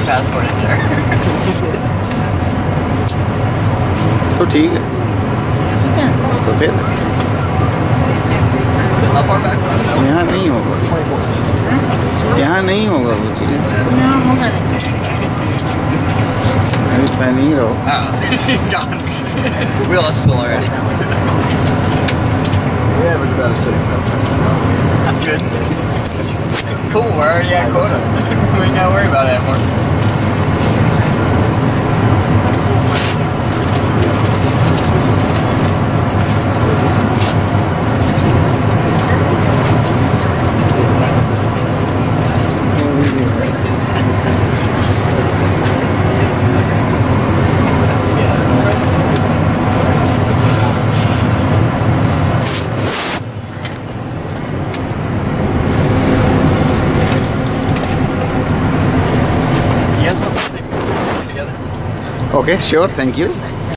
passport in there. तो ठीक है तो फिर यहाँ नहीं होगा यहाँ नहीं होगा वो चीज़ अभी पहले ही रहो He's gone. We lost Phil already. Yeah, but about a city. That's good. Cool, we're already at quota. We ain't gotta worry about it anymore. Okay, sure, thank you.